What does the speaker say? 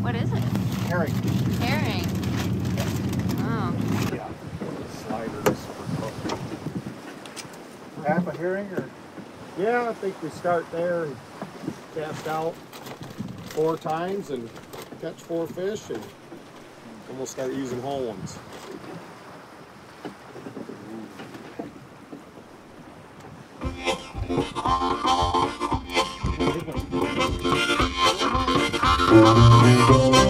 What is it? Herring. Herring. Oh. Yeah. Sliders for cooking. Half a herring or? Yeah, I think we start there and cast out 4 times and catch 4 fish, and then we'll start using whole ones. Ooh.